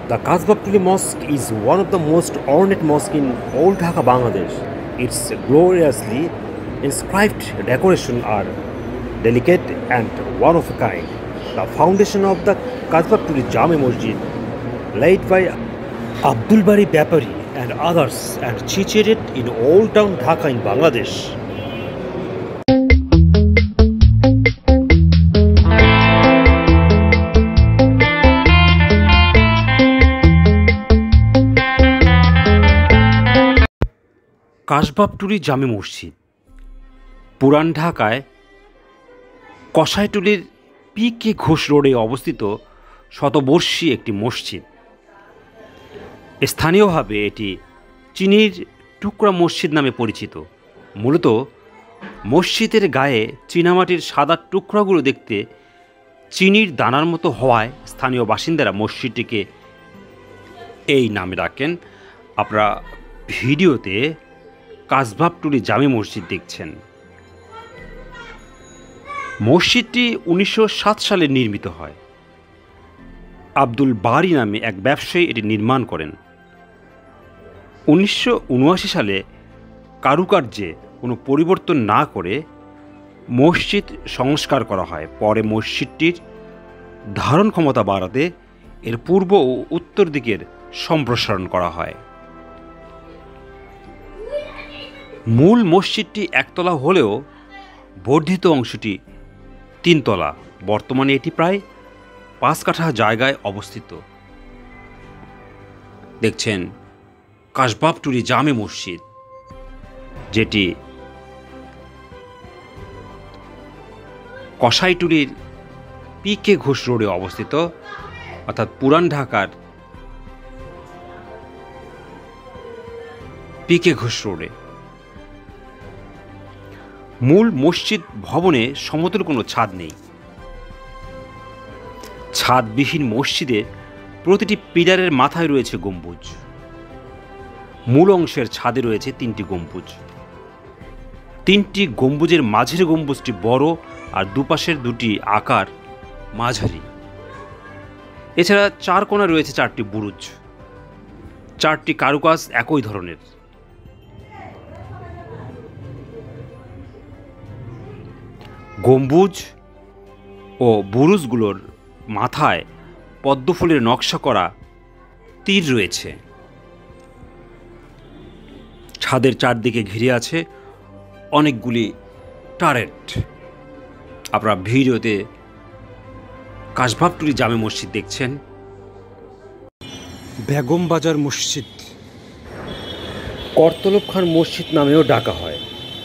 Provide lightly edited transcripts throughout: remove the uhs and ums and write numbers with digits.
The Kasbah Mosque is one of the most ornate mosques in old Dhaka, Bangladesh. Its gloriously inscribed decoration are delicate and one of a kind. The foundation of the Kasbah Jami Masjid, laid by Abdul Bari Bapari and others, and situated in Old Town Dhaka in Bangladesh. কাশবাবটুলি জামে মসজিদ পুরান ঢাকায় কসাইটুলির PK. Ghosh রোডে অবস্থিত শতবর্ষী একটি মসজিদ। স্থানীয়ভাবে এটি চিনির টুকরা মসজিদ নামে পরিচিত। মূলত মসজিদের গায়ে চীনামাটির সাদা টুকরাগুলো দেখতে চিনির দানার মতো হওয়ায় স্থানীয় বাসিন্দারা মসজিদটিকে এই নামে ডাকেন। আপনারা ভিডিওতে কাশবাবটুলি জামে মসজিদ দেখছেন। মসজিদটি 1907 সালে নির্মিত হয়। আব্দুল বারি নামে এক ব্যবসায়ী এটি নির্মাণ করেন। 1979 সালে কারুকার্যে কোনো পরিবর্তন না করে মসজিদ সংস্কার করা হয়। পরে মসজিদটির ধারণ ক্ষমতা বাড়াতে এর পূর্ব ও উত্তর দিকের সম্প্রসারণ করা হয়। মূল মসজিদটি একতলা হলেও বর্ধিত অংশটি 3 তলা। বর্তমানে এটি প্রায় 5 কাঠা জায়গায় অবস্থিত। দেখছেন কাশবাবটুলি জামে মসজিদ, যেটি কসাইটুলির পি.কে. ঘোষ রোডে অবস্থিত, অর্থাৎ পুরান ঢাকার পি.কে. ঘোষ রোডে। মূল মসজিদ ভবনে সমতল কোনো ছাদ নেই। ছাদবিহীন মসজিদে প্রতিটি পিলারের মাথায় রয়েছে গম্বুজ। মূল অংশের ছাদে রয়েছে 3টি গম্বুজ। 3টি গম্বুজের মাঝের গম্বুজটি বড় আর দুপাশের দুটি আকার মাঝারি। এছাড়া 4 কোণায় রয়েছে 4টি বুরুজ। 4টি কারুকাজ একই ধরনের। গম্বুজ ও বুরুজগুলোর মাথায় পদ্মফুলের নকশা করা তীর রয়েছে। ছাদের চারদিকে ঘিরে আছে অনেকগুলি টারেট। আপনারা ভিডিওতে কাশবাবটুলি জামে মসজিদ দেখছেন। বেগম বাজার মসজিদ করতলব খান মসজিদ নামেও ডাকা হয়।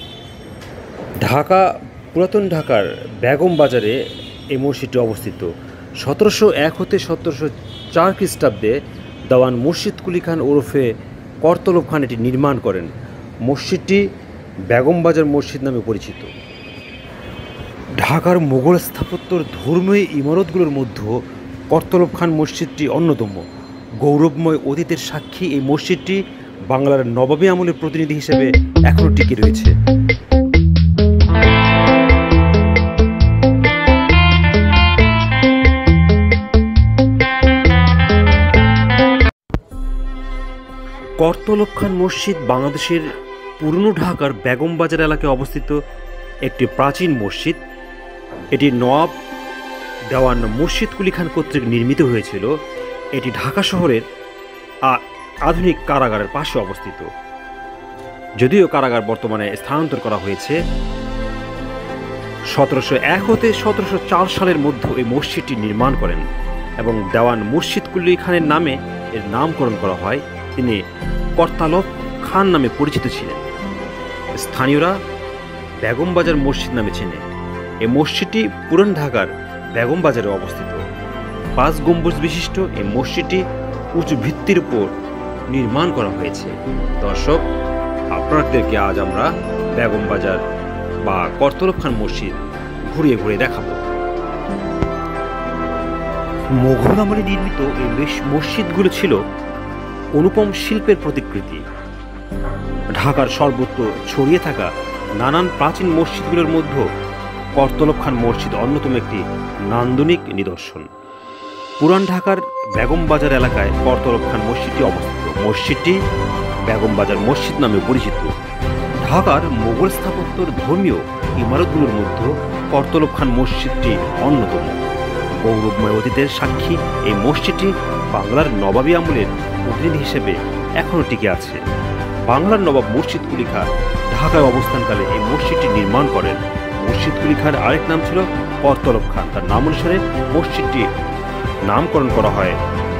পুরাতন ঢাকার বেগম বাজারে এই মসজিদটি অবস্থিত। 1701 হতে 1704 খ্রিস্টাব্দে দেওয়ান মুর্শিদ কুলি খান ওরফে করতলব খান এটি নির্মাণ করেন। মসজিদটি বেগম বাজার মসজিদ নামে পরিচিত। ঢাকার মোগল স্থাপত্যর ধর্মীয় ইমারতগুলোর মধ্যে করতলব খান মসজিদটি অন্যতম। গৌরবময় অতীতের সাক্ষী এই মসজিদটি বাংলার নবাবী আমলের প্রতিনিধি হিসেবে এখনও টিকে রয়েছে। করতলব খান মসজিদ বাংলাদেশের পুরনো ঢাকার বেগম বাজার এলাকায় অবস্থিত একটি প্রাচীন মসজিদ। এটি নওয়াব দেওয়ান মুর্শিদ কুলি খান কর্তৃক নির্মিত হয়েছিল। এটি ঢাকা শহরের আধুনিক কারাগারের পাশে অবস্থিত। যদিও কারাগার বর্তমানে স্থানান্তর করা হয়েছে। 1701 হতে 1704 সালের মধ্যে এই মসজিদটি নির্মাণ করেন এবং দেওয়ান মুর্শিদ কুলি খানের নামে এর নামকরণ করা হয়। তিনি করতলব খান নামে পরিচিত ছিলেন। স্থানীয়রা বেগম বাজার মসজিদ নামে চেনে। এই মসজিদটি পুরান ঢাকার বেগম বাজারে অবস্থিত। 5 গম্বুজ বিশিষ্ট এই মসজিদটি উঁচু ভিত্তির উপর নির্মাণ করা হয়েছে। দর্শক, আপনাদেরকে আজ আমরা বেগম বাজার বা করতলব খান মসজিদ ঘুরিয়ে ঘুরিয়ে দেখাবো। মোগল আমলে নির্মিত এই মসজিদগুলো ছিল অনুপম শিল্পের প্রতিকৃতি। ঢাকার সর্বত্র ছড়িয়ে থাকা নানান প্রাচীন মসজিদগুলোর মধ্যে করতলব খান মসজিদ অন্যতম একটি নান্দনিক নিদর্শন। পুরান ঢাকার বেগম বাজার এলাকায় করতলব খান মসজিদটি অবস্থিত। মসজিদটি বেগম বাজার মসজিদ নামে পরিচিত। ঢাকার মোগল স্থাপত্যের ধর্মীয় ইমারতগুলোর মধ্যে করতলব খান মসজিদটি অন্যতম। গৌরবময় অতীতের সাক্ষী এই মসজিদটি বাংলার নবাবী আমলের প্রতিনিধি হিসেবে এখনও টিকে আছে। বাংলার নবাব মুর্শিদ কুলি খাঁ ঢাকায় অবস্থানকালে এই মসজিদটি নির্মাণ করেন। মুর্শিদ কুলি খাঁর আরেক নাম ছিল করতলব খান। তার নাম অনুসারে মসজিদটি নামকরণ করা হয়।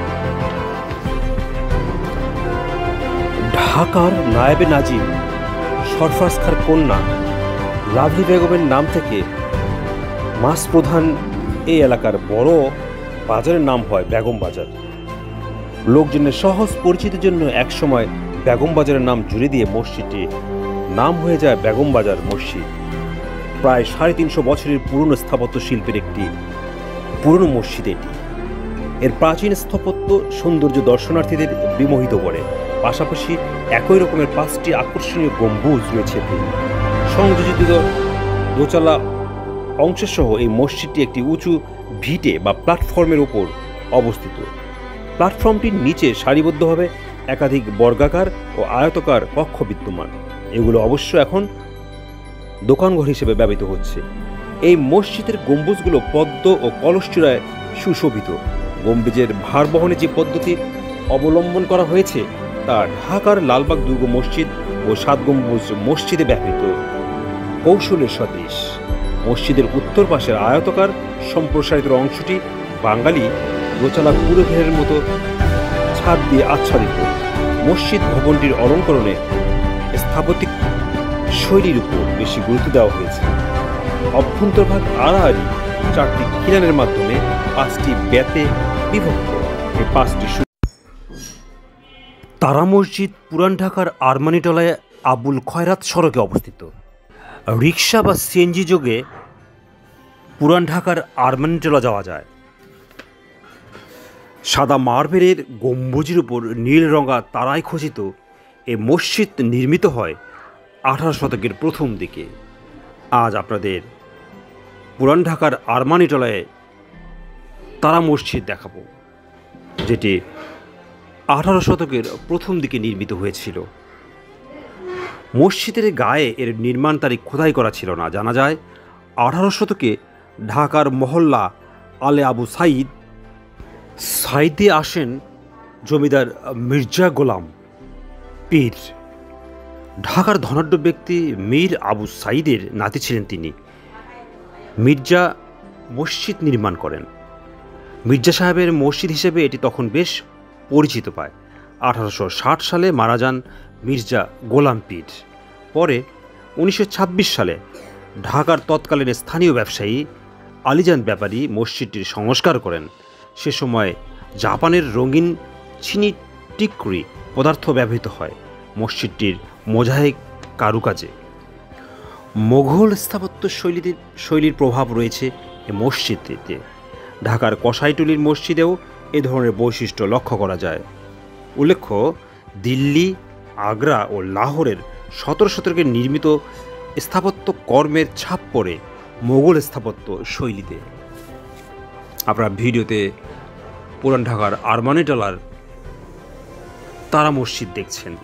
ঢাকার নায়েবে নাজিম সরফরাজ খাঁর কন্যা লাভলি বেগমের নাম থেকে মাস প্রধান এই এলাকার বড় বাজারের নাম হয় বেগম বাজার। লোকজনের সহজ পরিচিতির জন্য একসময় বেগম বাজারের নাম জুড়ে দিয়ে মসজিদটি নাম হয়ে যায় বেগম বাজার মসজিদ। প্রায় 350 বছরের পুরনো স্থাপত্য শিল্পের একটি পুরনো মসজিদ এটি। এর প্রাচীন স্থাপত্য সৌন্দর্য দর্শনার্থীদের বিমোহিত করে। পাশাপাশি একই রকমের 5টি আকর্ষণীয় গম্বুজ রয়েছে। সংযোজিত দোতলা অংশসহ এই মসজিদটি একটি উঁচু ভিটে বা প্ল্যাটফর্মের উপর অবস্থিত। প্ল্যাটফর্মটির নিচে সারিবদ্ধভাবে একাধিক বর্গাকার ও আয়তাকার কক্ষ বিদ্যমান। এগুলো অবশ্য এখন দোকানঘর হিসেবে ব্যবহৃত হচ্ছে। এই মসজিদের গম্বুজগুলো পদ্ম ও কলসচূড়ায় সুশোভিত। গম্বুজের ভার বহনে যে পদ্ধতি অবলম্বন করা হয়েছে তা ঢাকার লালবাগ দুর্গ মসজিদ ও 7 গম্বুজ মসজিদে ব্যবহৃত কৌশলের সদৃশ। মসজিদের উত্তর পাশের আয়তাকার সম্প্রসারিত অংশটি বাঙালি দোতলা পুরঘেরের মতো ছাদ দিয়ে আচ্ছাদিত। মসজিদ ভবনটির অলঙ্করণে স্থাপত্যিক শৈলীর উপর বেশি গুরুত্ব দেওয়া হয়েছে। অভ্যন্তরভাগ আড়াআড়ি 4টি খিলানের মাধ্যমে 5টি বেতে বিভক্ত। এই 5টি তারা মসজিদ পুরান ঢাকার আরমানিটলায় আবুল খয়রাত সড়কে অবস্থিত। রিক্সা বা সিএনজি যোগে পুরান ঢাকার আরমানিটলা যাওয়া যায়। সাদা মার্বেলের গম্বুজের উপর নীল রঙা তারায় খচিত এই মসজিদ নির্মিত হয় 18 শতকের প্রথম দিকে। আজ আপনাদের পুরান ঢাকার আরমানিটলায় তারা মসজিদ দেখাবো, যেটি 18 শতকের প্রথম দিকে নির্মিত হয়েছিল। মসজিদের গায়ে এর নির্মাণ তারিখ খোদাই করা ছিল না। জানা যায় 18 শতকে ঢাকার মহল্লা আলে আবু সাইদে আসেন জমিদার মির্জা গোলাম পীর। ঢাকার ধনাঢ্য ব্যক্তি মীর আবু সাইদের নাতি ছিলেন তিনি। মির্জা মসজিদ নির্মাণ করেন। মির্জা সাহেবের মসজিদ হিসেবে এটি তখন বেশ পরিচিত পায়। 1860 সালে মারা যান মির্জা গোলাম পীর। পরে 1926 সালে ঢাকার তৎকালীন স্থানীয় ব্যবসায়ী আলীজান ব্যাপারী মসজিদটির সংস্কার করেন। সে সময় জাপানের রঙিন চিনি টিকরি পদার্থ ব্যবহৃত হয় মসজিদটির মোজাইক কারুকাজে। মোঘল স্থাপত্য শৈলীর প্রভাব রয়েছে এই মসজিদটিতে। ঢাকার কসাইটুলির মসজিদেও এ ধরনের বৈশিষ্ট্য লক্ষ্য করা যায়। উল্লেখ্য, দিল্লি, আগ্রা ও লাহোরের 17 শতকে নির্মিত স্থাপত্য কর্মের ছাপ পড়ে মোগল স্থাপত্য শৈলীতে। আপনারা ভিডিওতে পুরান ঢাকার আরমানিটলার তারা মসজিদ দেখছেন।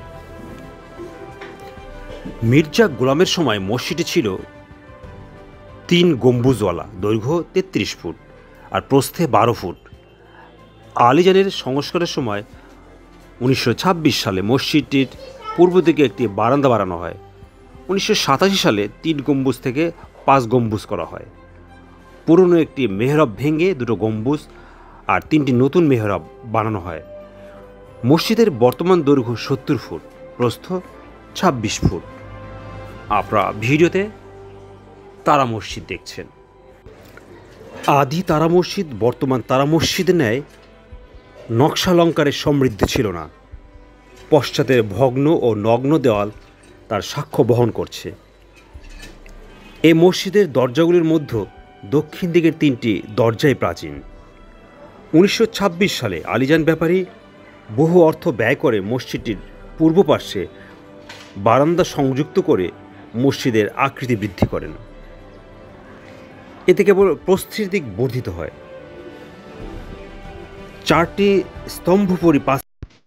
মির্জা গোলামের সময় মসজিদটি ছিল 3 গম্বুজওয়ালা, দৈর্ঘ্য 33 ফুট আর প্রস্থে 12 ফুট। আলীজানের সংস্কারের সময় 1926 সালে মসজিদটির পূর্ব দিকে একটি বারান্দা বানানো হয়। 1987 সালে 3 গম্বুজ থেকে 5 গম্বুজ করা হয়। পুরনো একটি মেহরাব ভেঙে 2 গম্বুজ আর 3টি নতুন মেহরাব বানানো হয়। মসজিদের বর্তমান দৈর্ঘ্য 70 ফুট, প্রস্থ 26 ফুট। আপনারা ভিডিওতে তারা মসজিদ দেখছেন। আদি তারা মসজিদ বর্তমান তারা মসজিদের ন্যায় নকশালঙ্কারে সমৃদ্ধ ছিল না। পশ্চাতের ভগ্ন ও নগ্ন দেওয়াল তার সাক্ষ্য বহন করছে। এই মসজিদের দরজাগুলির মধ্যে দক্ষিণ দিকের 3টি দরজাই প্রাচীন। 1926 সালে আলীজান ব্যাপারী বহু অর্থ ব্যয় করে মসজিদটির পূর্ব পার্শ্বে বারান্দা সংযুক্ত করে মসজিদের আকৃতি বৃদ্ধি করেন। এতে কেবল প্রস্থের দিক বর্ধিত হয়। চারটি স্তম্ভ পরিপাত।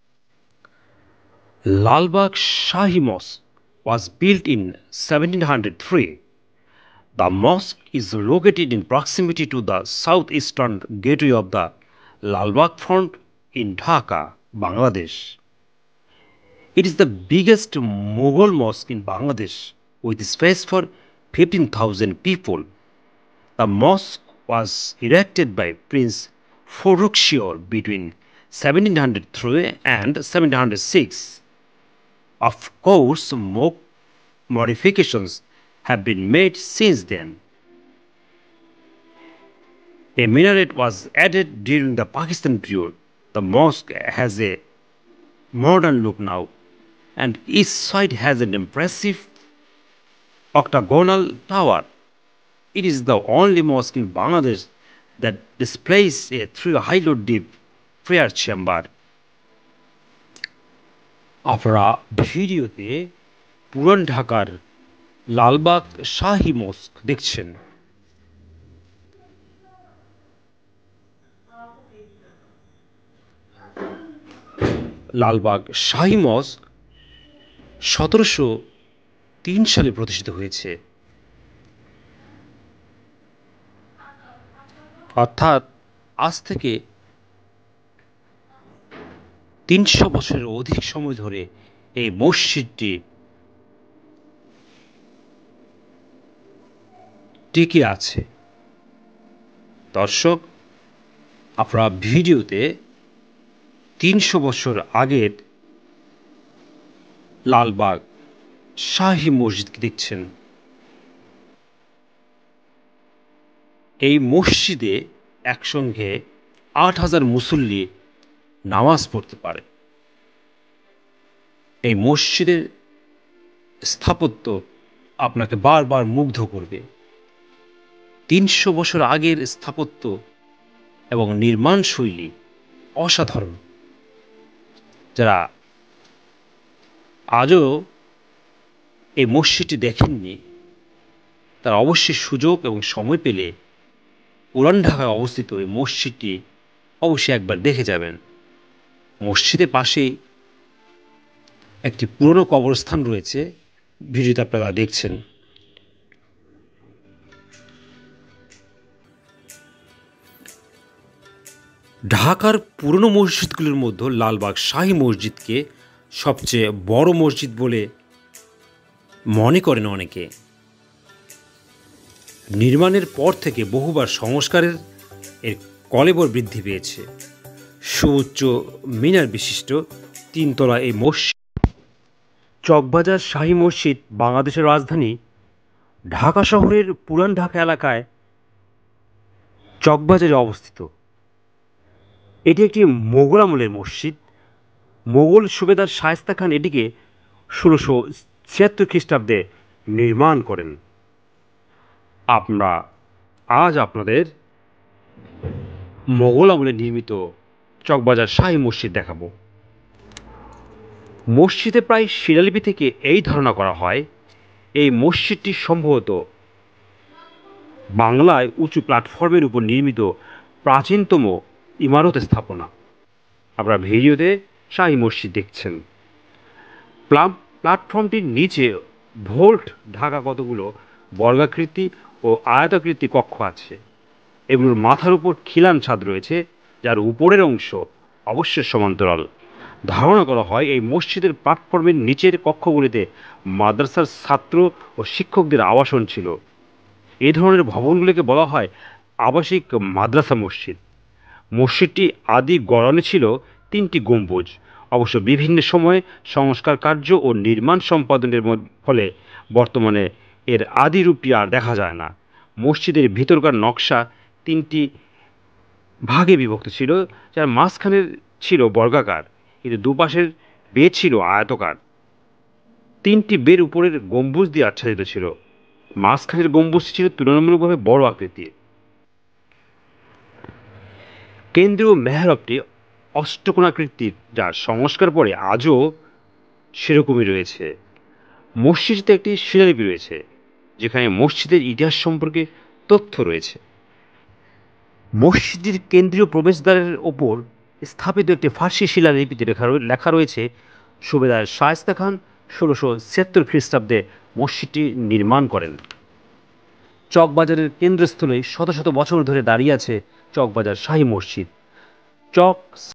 Lalbagh Shahi Mosque was built in 1703. The mosque is located in proximity to the southeastern gateway of the Lalbagh Front in Dhaka, Bangladesh. It is the biggest Mughal mosque in Bangladesh with space for 15,000 people. The mosque was erected by Prince Farrukhsiyar between 1703 and 1706. Of course, more modifications have been made since then. A minaret was added during the Pakistan period. The mosque has a modern look now, and each side has an impressive octagonal tower. It is the only mosque in Bangladesh that displays a 3 deep prayer chamber. আপনারা ভিডিওতে পুরান ঢাকার লালবাগ শাহী মস্ক দেখছেন। লালবাগ শাহী মস্ক 1703 সালে প্রতিষ্ঠিত হয়েছে, অর্থাৎ আজ থেকে 300 বছরের অধিক সময় ধরে এই মসজিদটি টিকে আছে। দর্শক, আপনারা ভিডিওতে 300 বছর আগের লালবাগ শাহী মসজিদকে দেখছেন। এই মসজিদে একসঙ্গে 8,000 মুসল্লি নামাজ পড়তে পারে। এই মসজিদের স্থাপত্য আপনাকে বারবার মুগ্ধ করবে। 300 বছর আগের স্থাপত্য এবং নির্মাণ শৈলী অসাধারণ। যারা আজও এই মসজিদটি দেখেননি, তারা অবশ্যই সুযোগ এবং সময় পেলে পুরান ঢাকায় অবস্থিত এই মসজিদটি অবশ্যই একবার দেখে যাবেন। মসজিদের পাশেই একটি পুরনো কবরস্থান রয়েছে, ভিডিওতে আপনারা দেখছেন। ঢাকার পুরনো মসজিদগুলোর মধ্যে লালবাগ শাহী মসজিদকে সবচেয়ে বড় মসজিদ বলে মনে করেন অনেকে। নির্মাণের পর থেকে বহুবার সংস্কারের এর কলেবর বৃদ্ধি পেয়েছে। সুউচ্চ মিনার বিশিষ্ট 3 তলা এই মসজিদ। চকবাজার শাহী মসজিদ বাংলাদেশের রাজধানী ঢাকা শহরের পুরান ঢাকা এলাকায় চকবাজারে অবস্থিত। এটি একটি মোগল আমলের মসজিদ। মোগল সুবেদার শায়েস্তা খান এটিকে 1676 খ্রিস্টাব্দে নির্মাণ করেন। আমরা আজ আপনাদের মোগল আমলে নির্মিত চকবাজার শাহী মসজিদ দেখাবো। মসজিদে প্রায় শিলালিপি থেকে এই ধারণা করা হয় এই মসজিদটি সম্ভবত বাংলায় উঁচু প্ল্যাটফর্মের উপর নির্মিত প্রাচীনতম ইমারত স্থাপনা। আপনারা ভিডিওতে শাহী মসজিদ দেখছেন। প্ল্যাটফর্মটির নিচে ভোল্ট ঢাকা কতগুলো বর্গাকৃতি ও আয়তাকৃতি কক্ষ আছে। এগুলোর মাথার উপর খিলান ছাদ রয়েছে, যার উপরের অংশ অবশ্যই সমান্তরাল। ধারণা করা হয় এই মসজিদের প্ল্যাটফর্মের নিচের কক্ষগুলিতে মাদ্রাসার ছাত্র ও শিক্ষকদের আবাসন ছিল। এই ধরনের ভবনগুলিকে বলা হয় আবাসিক মাদ্রাসা মসজিদ। মসজিদটি আদি গড়নে ছিল 3টি গম্বুজ। অবশ্য বিভিন্ন সময়ে সংস্কার কার্য ও নির্মাণ সম্পাদনের ফলে বর্তমানে এর আদি রূপটি আর দেখা যায় না। মসজিদের ভিতরকার নকশা 3টি ভাগে বিভক্ত ছিল, যার মাঝখানের ছিল বর্গাকার, কিন্তু দুপাশের বে ছিল আয়তকার। 3টি বের উপরের গম্বুজ দিয়ে আচ্ছাদিত ছিল। মাঝখানের গম্বুজটি ছিল তুলনামূলকভাবে বড় আকৃতির। কেন্দ্রীয় মেহরাবটি অষ্টকোণাকৃতির, যার সংস্কার পরে আজও সেরকমই রয়েছে। মসজিদটিতে একটি শিলালিপি রয়েছে, যেখানে মসজিদের ইতিহাস সম্পর্কে তথ্য রয়েছে। মসজিদটির কেন্দ্রীয় প্রবেশদ্বারের ওপর স্থাপিত একটি ফার্সি শিলালিপিতে লেখা রয়েছে সুবেদার শায়েস্তা খান ১৬৭৬ খ্রিস্টাব্দে মসজিদটি নির্মাণ করেন। চকবাজারের কেন্দ্রস্থলে শত শত বছর ধরে দাঁড়িয়ে আছে চকবাজার শাহী মসজিদ। চক